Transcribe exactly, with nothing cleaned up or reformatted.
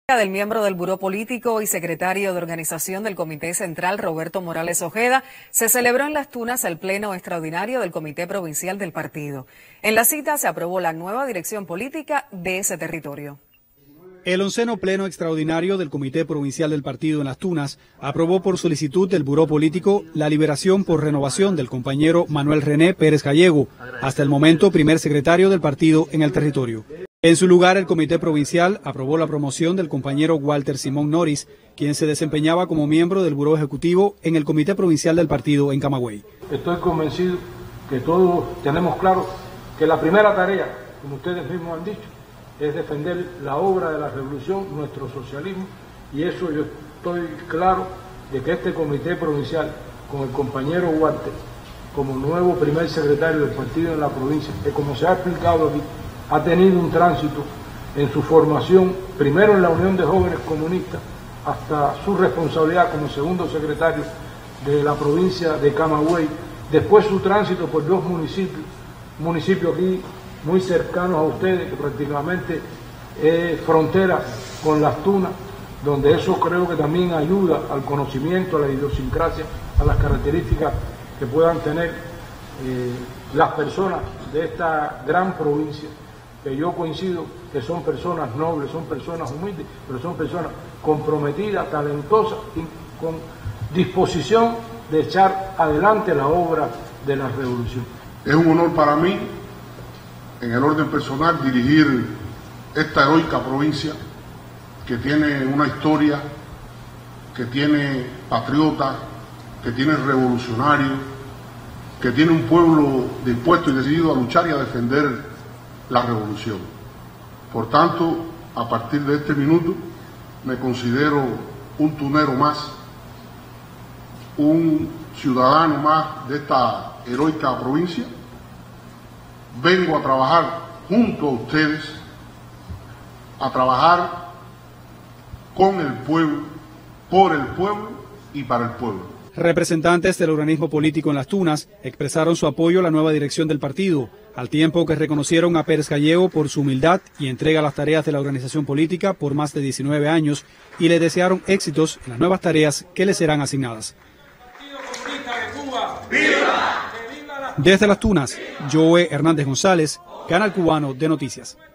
Del miembro del Buró Político y secretario de Organización del Comité Central, Roberto Morales Ojeda, se celebró en Las Tunas el pleno extraordinario del Comité Provincial del partido. En la cita se aprobó la nueva dirección política de ese territorio. El onceno pleno extraordinario del Comité Provincial del Partido en Las Tunas aprobó por solicitud del Buró Político la liberación por renovación del compañero Manuel René Pérez Gallego, hasta el momento primer secretario del partido en el territorio. En su lugar, el Comité Provincial aprobó la promoción del compañero Walter Simón Norris, quien se desempeñaba como miembro del Buró Ejecutivo en el Comité Provincial del partido en Camagüey. Estoy convencido que todos tenemos claro que la primera tarea, como ustedes mismos han dicho, es defender la obra de la revolución, nuestro socialismo, y eso yo estoy claro de que este Comité Provincial, con el compañero Walter como nuevo primer secretario del partido en la provincia, que como se ha explicado aquí, ha tenido un tránsito en su formación, primero en la Unión de Jóvenes Comunistas, hasta su responsabilidad como segundo secretario de la provincia de Camagüey, después su tránsito por dos municipios, municipios aquí muy cercanos a ustedes, que prácticamente es frontera con Las Tunas, donde eso creo que también ayuda al conocimiento, a la idiosincrasia, a las características que puedan tener eh, las personas de esta gran provincia, que yo coincido que son personas nobles, son personas humildes, pero son personas comprometidas, talentosas y con disposición de echar adelante la obra de la revolución. Es un honor para mí, en el orden personal, dirigir esta heroica provincia que tiene una historia, que tiene patriotas, que tiene revolucionarios, que tiene un pueblo dispuesto y decidido a luchar y a defender la revolución. Por tanto, a partir de este minuto, me considero un tunero más, un ciudadano más de esta heroica provincia. Vengo a trabajar junto a ustedes, a trabajar con el pueblo, por el pueblo y para el pueblo. Representantes del organismo político en Las Tunas expresaron su apoyo a la nueva dirección del partido, al tiempo que reconocieron a Pérez Gallego por su humildad y entrega a las tareas de la organización política por más de diecinueve años y le desearon éxitos en las nuevas tareas que le serán asignadas. Desde Las Tunas, Joe Hernández González, Canal Cubano de Noticias.